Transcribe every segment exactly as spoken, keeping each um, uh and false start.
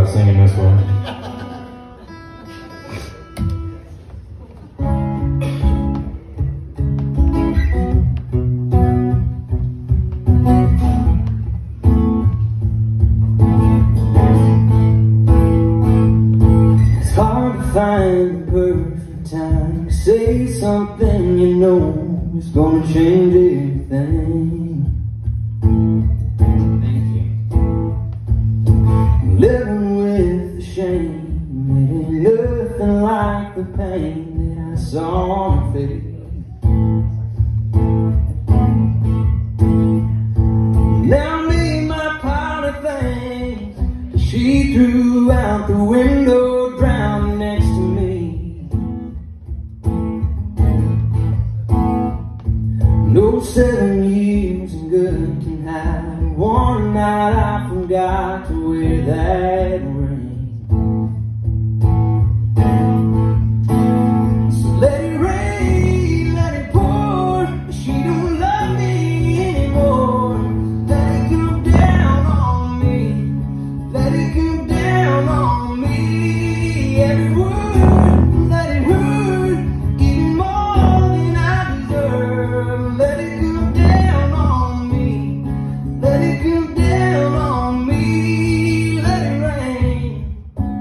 about singing this way. It's hard to find the perfect time to say something you know is gonna change everything. Living with the shame, it ain't nothing like the pain that I saw on her face. Now I made my pile of things that she threw out the window, drowning next to me. No seven years in good can hide. One night I forgot to wear that ring. So let it rain, let it pour. She don't love me anymore. Let it come down on me. Let it come down on me. Every word, let it hurt, even more than I deserve. Let it come down on me. Let it come down on me, let it rain.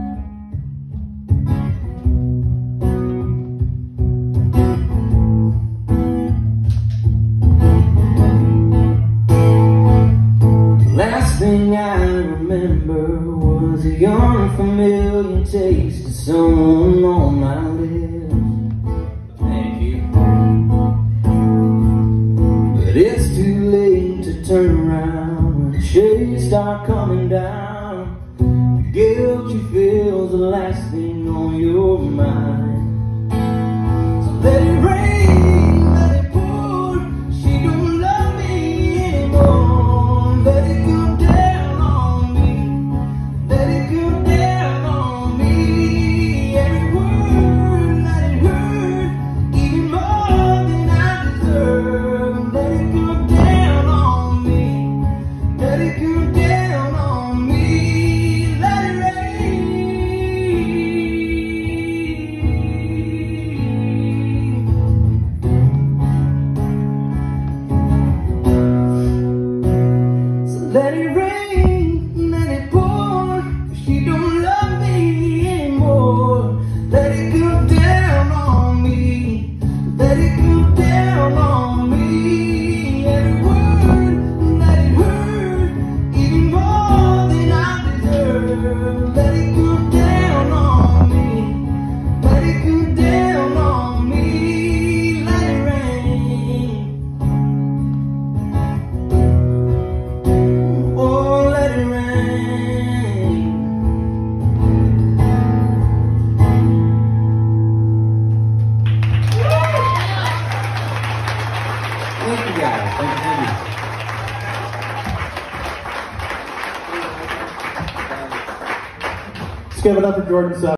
The last thing I remember was a young familiar taste of someone on my lips. Thank you. But it's too late to turn around when the shades start coming down. The guilt you feel's the last thing on your mind. So let it rain, let it pour. She don't love me anymore. Let it come down on me. Let it come down on me. Every word, let it hurt, even more than I deserve. Let it come down on me. Let it come down on me, let it rain. So let it rain, let it pour. She don't love me anymore. Let it come down on me. Let it come down on me. Every word, let it hurt, even more than I deserve. Let it come down on me. Let it come down on me. Let it rain. Oh, let it rain. Thank you guys. Thank you. Let's give it up for Jordan Sutton.